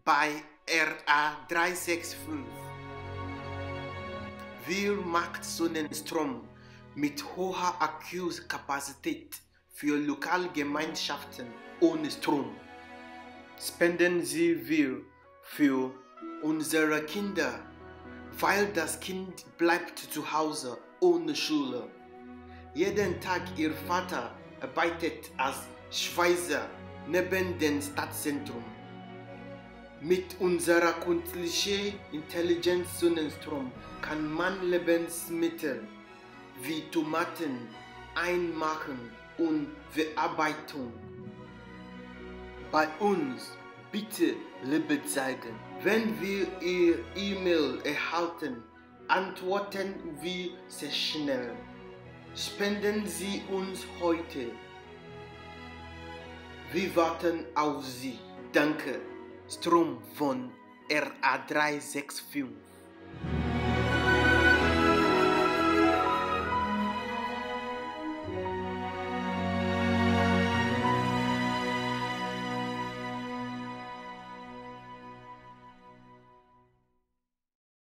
bei RA365. Wir machen SonnenStrom mit hoher Akkukapazität für Lokalgemeinschaften ohne Strom. Spenden Sie wir für unsere Kinder, weil das Kind bleibt zu Hause ohne Schule. Jeden Tag Ihr Vater arbeitet als Schweißer neben dem Stadtzentrum. Mit unserer künstlichen Intelligenz SonnenStrom kann man Lebensmittel wie Tomaten einmachen und Verarbeitung. Bei uns bitte Liebe zeigen. Wenn wir Ihr E-Mail erhalten, antworten wir sehr schnell. Spenden Sie uns heute. Wir warten auf Sie. Danke. Strom von RA365.